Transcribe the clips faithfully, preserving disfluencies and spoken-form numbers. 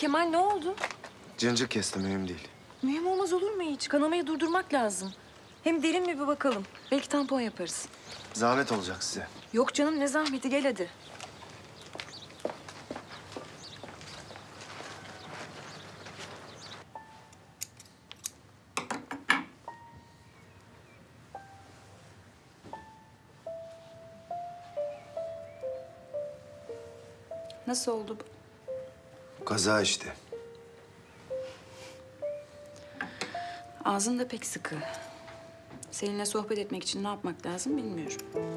Kemal ne oldu? Cıncık kesti, mühim değil. Mühim olmaz olur mu hiç? Kanamayı durdurmak lazım. Hem derin mi bir bakalım. Belki tampon yaparız. Zahmet olacak size. Yok canım ne zahmeti, gel hadi. Nasıl oldu bu? Kaza işte. Ağzın da pek sıkı. Seninle sohbet etmek için ne yapmak lazım bilmiyorum.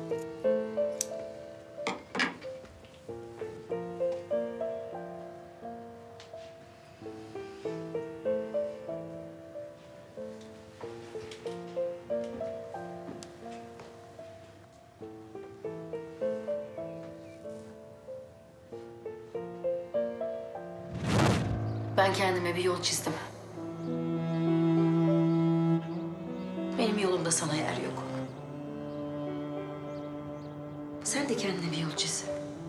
Ben kendime bir yol çizdim. Benim yolumda sana yer yok. Sen de kendine bir yol çiz.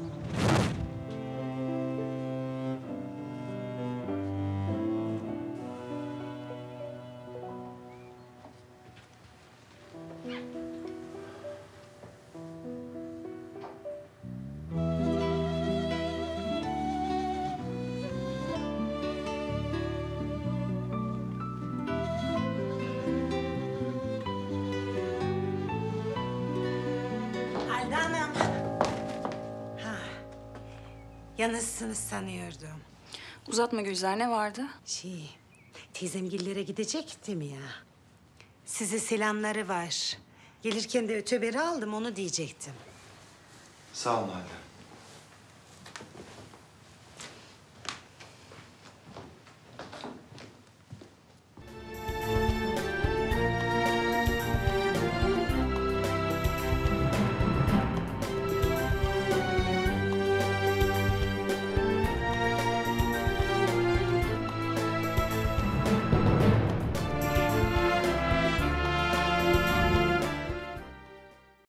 Halide Hanım. Ha. Yalnızsınız sanıyordum. Uzatma Gülizar, ne vardı? Şey, teyzemgillere gidecektim ya. Size selamları var. Gelirken de öteberi aldım, onu diyecektim. Sağ olun Halide.